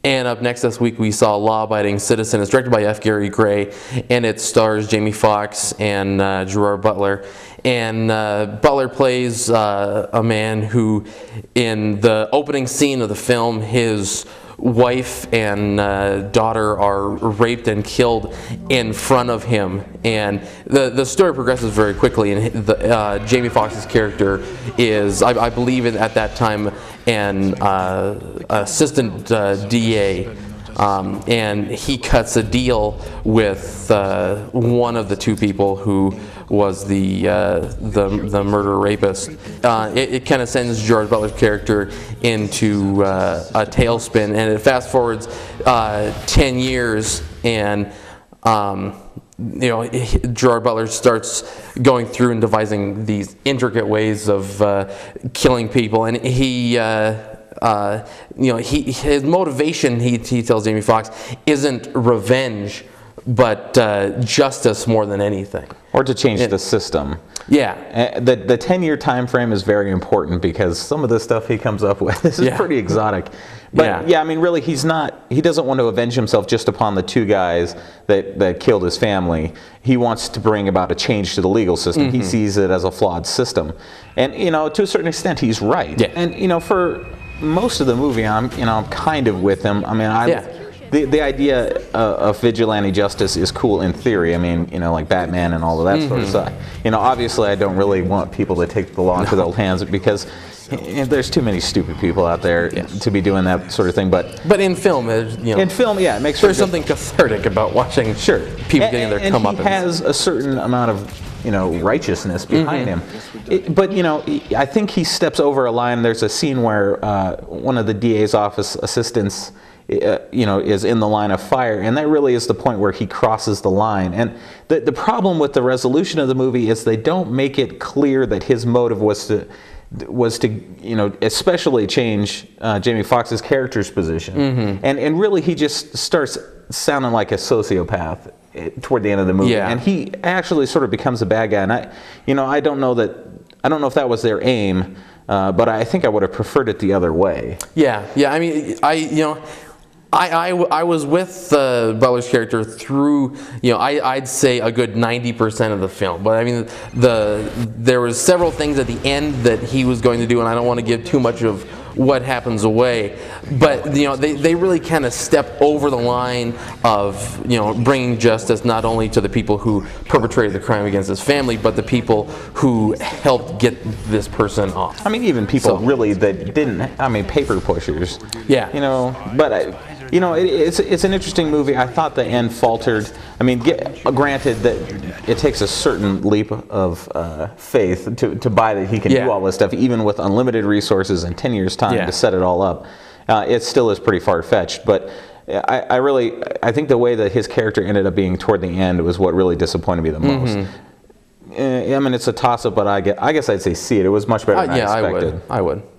And up next this week we saw Law Abiding Citizen. It's directed by F. Gary Gray, and it stars Jamie Foxx and Gerard Butler. And Butler plays a man who, in the opening scene of the film, his wife and daughter are raped and killed in front of him, and the story progresses very quickly. And Jamie Foxx's character is, I believe, at that time, an assistant DA. And he cuts a deal with one of the two people who was the murder rapist. It kind of sends Gerard Butler's character into a tailspin, and it fast forwards 10 years, and Gerard Butler starts going through and devising these intricate ways of killing people, and his motivation, he tells Jamie Foxx, isn't revenge, but justice more than anything. Or to change the system. Yeah. The 10-year time frame is very important, because some of the stuff he comes up with is pretty exotic. But yeah, I mean, really, he doesn't want to avenge himself just upon the two guys that killed his family. He wants to bring about a change to the legal system. Mm-hmm. He sees it as a flawed system. And, to a certain extent, he's right. Yeah. And, for most of the movie, I'm kind of with him. I mean, the idea of vigilante justice is cool in theory. I mean, like Batman and all of that sort of stuff. Obviously, I don't really want people to take the law into their own hands, because there's too many stupid people out there to be doing that sort of thing. But in film, in film, it makes there's something cathartic about watching people getting their comeuppance. And he has a certain amount of righteousness behind him. But I think he steps over a line. There's a scene where one of the DA's office assistants is in the line of fire, and that really is the point where he crosses the line. And the problem with the resolution of the movie is they don't make it clear that his motive was to especially change Jamie Foxx's character's position. Mm-hmm. And really he just starts sounding like a sociopath toward the end of the movie. And he actually sort of becomes a bad guy. And I don't know if that was their aim, but I think I would have preferred it the other way. Yeah. I mean, I was with Butler's character through, I'd say a good 90% of the film. But I mean, there was several things at the end that he was going to do, and I don't want to give too much of what happens away. But they really kind of step over the line of bringing justice not only to the people who perpetrated the crime against his family, but the people who helped get this person off. I mean, even people really that didn't. I mean, paper pushers. Yeah. But it's an interesting movie. I thought the end faltered. I mean, granted that it takes a certain leap of faith to buy that he can do all this stuff, even with unlimited resources and 10 years' time to set it all up. It still is pretty far-fetched, but I think the way that his character ended up being toward the end was what really disappointed me the most. Mm-hmm. I mean, it's a toss-up, but I guess I'd say see it. It was much better than I expected. I would.